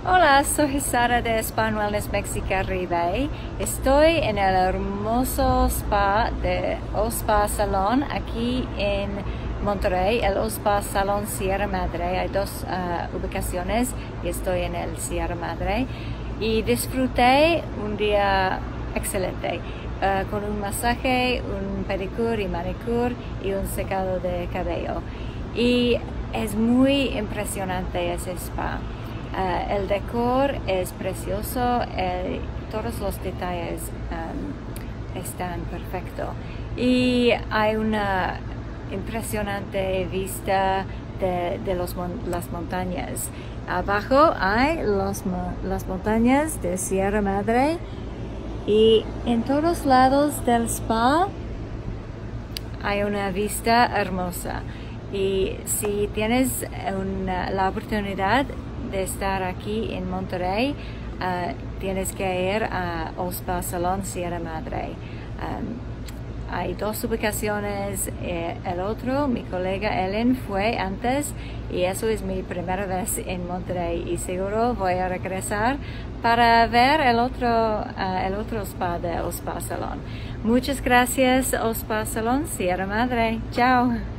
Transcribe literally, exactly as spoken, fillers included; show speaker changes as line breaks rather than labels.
Hola, soy Sara de Spa Wellness Mexica Ribey. Estoy en el hermoso spa de Ospa Salon aquí en Monterrey, el Ospa Salon Sierra Madre. Hay dos uh, ubicaciones y estoy en el Sierra Madre. Y disfruté un día excelente uh, con un masaje, un pedicure y manicure y un secado de cabello. Y es muy impresionante ese spa. Uh, el decor es precioso, el, todos los detalles um, están perfectos y hay una impresionante vista de, de los, las montañas. Abajo hay los, las montañas de Sierra Madre y en todos lados del spa hay una vista hermosa. Y si tienes una, la oportunidad de estar aquí en Monterrey, uh, tienes que ir a Ospa Salon Sierra Madre. Um, hay dos ubicaciones, eh, el otro, mi colega Ellen fue antes y eso es mi primera vez en Monterrey y seguro voy a regresar para ver el otro, uh, el otro spa de Ospa Salon. Muchas gracias Ospa Salon Sierra Madre. Chao.